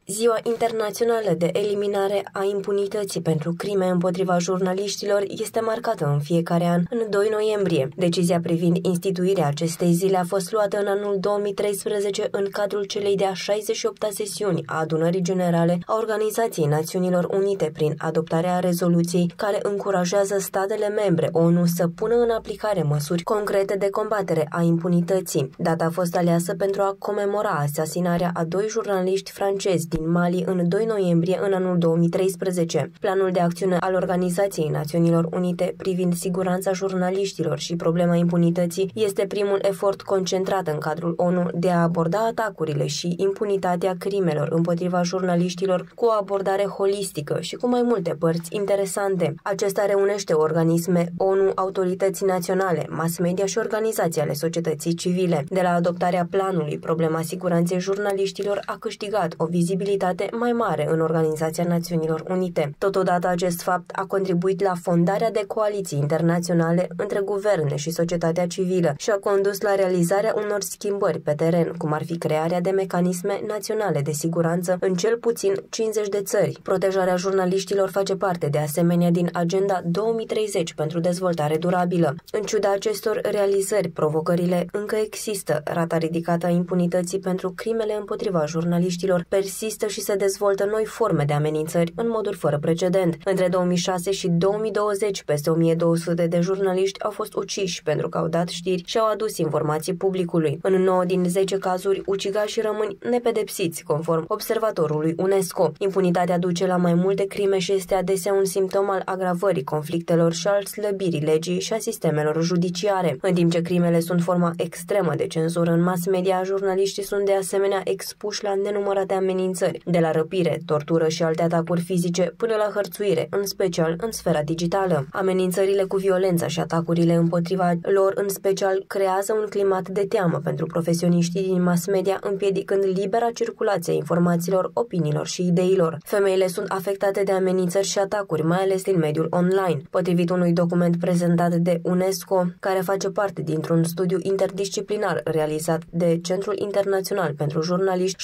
Ziua Internațională de Eliminare a Impunității pentru crime împotriva jurnaliștilor este marcată în fiecare an, în 2 noiembrie. Decizia privind instituirea acestei zile a fost luată în anul 2013 în cadrul celei de-a 68-a sesiuni a Adunării Generale a Organizației Națiunilor Unite prin adoptarea rezoluției care încurajează statele membre ONU să pună în aplicare măsuri concrete de combatere a impunității. Data a fost aleasă pentru a comemora asasinarea a 2 jurnaliști francezi din Mali în 2 noiembrie în anul 2013. Planul de acțiune al Organizației Națiunilor Unite privind siguranța jurnaliștilor și problema impunității este primul efort concentrat în cadrul ONU de a aborda atacurile și impunitatea crimelor împotriva jurnaliștilor cu o abordare holistică și cu mai multe părți interesante. Acesta reunește organisme ONU, autorități naționale, mass media și organizații ale societății civile. De la adoptarea planului, problema siguranței jurnaliștilor a câștigat o vizibilitate mai mare în Organizația Națiunilor Unite. Totodată, acest fapt a contribuit la fondarea de coaliții internaționale între guverne și societatea civilă și a condus la realizarea unor schimbări pe teren, cum ar fi crearea de mecanisme naționale de siguranță în cel puțin 50 de țări. Protejarea jurnaliștilor face parte de asemenea din Agenda 2030 pentru dezvoltare durabilă. În ciuda acestor realizări, provocările încă există. Rata ridicată a impunității pentru crimele împotriva jurnaliștilor persistă și se dezvoltă noi forme de amenințări în moduri fără precedent. Între 2006 și 2020, peste 1200 de jurnaliști au fost uciși pentru că au dat știri și au adus informații publicului. În 9 din 10 cazuri, ucigașii rămân nepedepsiți, conform observatorului UNESCO. Impunitatea duce la mai multe crime și este adesea un simptom al agravării conflictelor și al slăbirii legii și a sistemelor judiciare. În timp ce crimele sunt forma extremă de cenzură în mass media, jurnaliștii sunt de asemenea expuși la nenumărate amenințări, de la răpire, tortură și alte atacuri fizice până la hărțuire, în special în sfera digitală. Amenințările cu violența și atacurile împotriva lor, în special, creează un climat de teamă pentru profesioniștii din mass media, împiedicând libera circulație a informațiilor, opiniilor și ideilor. Femeile sunt afectate de amenințări și atacuri, mai ales din mediul online. Potrivit unui document prezentat de UNESCO, care face parte dintr-un studiu interdisciplinar realizat de Centrul Internațional pentru Jurnaliști,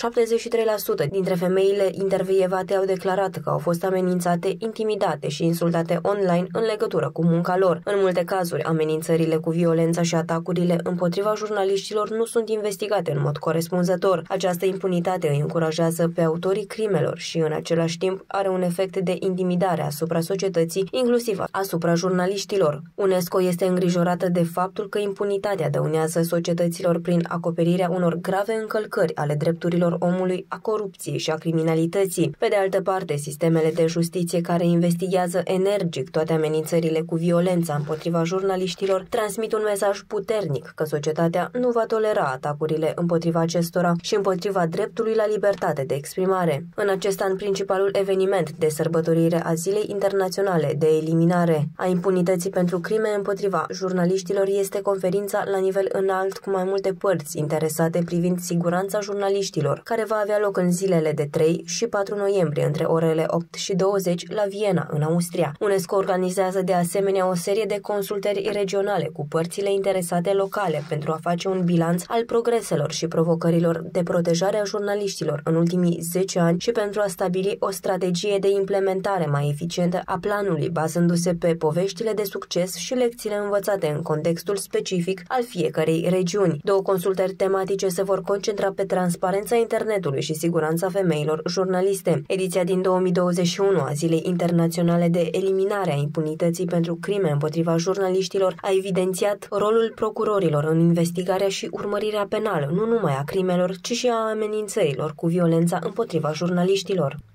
73% dintre femeile intervievate au declarat că au fost amenințate, intimidate și insultate online în legătură cu munca lor. În multe cazuri, amenințările cu violența și atacurile împotriva jurnaliștilor nu sunt investigate în mod corespunzător. Această impunitate îi încurajează pe autorii crimelor și, în același timp, are un efect de intimidare asupra societății, inclusiv asupra jurnaliștilor. UNESCO este îngrijorată de faptul că impunitatea dăunează societăților prin acoperirea unor grave încălcări ale drepturilor omului, a corupției și a criminalității. Pe de altă parte, sistemele de justiție care investighează energic toate amenințările cu violența împotriva jurnaliștilor transmit un mesaj puternic că societatea nu va tolera atacurile împotriva acestora și împotriva dreptului la libertate de exprimare. În acest an, principalul eveniment de sărbătorire a Zilei Internaționale de Eliminare a Impunității pentru crime împotriva jurnaliștilor este conferința la nivel înalt cu mai multe părți interesate privind siguranța jurnaliștilor, care va avea loc în zilele de 3 și 4 noiembrie între orele 8 și 20 la Viena, în Austria. UNESCO organizează de asemenea o serie de consultări regionale cu părțile interesate locale pentru a face un bilanț al progreselor și provocărilor de protejare a jurnaliștilor în ultimii 10 ani și pentru a stabili o strategie de implementare mai eficientă a planului, bazându-se pe poveștile de succes și lecțiile învățate în contextul specific al fiecărei regiuni. 2 consultări tematice se vor concentra pe transparența internetului și siguranța femeilor jurnaliste. Ediția din 2021 a Zilei Internaționale de Eliminare a Impunității pentru crime împotriva jurnaliștilor a evidențiat rolul procurorilor în investigarea și urmărirea penală, nu numai a crimelor, ci și a amenințărilor cu violența împotriva jurnaliștilor.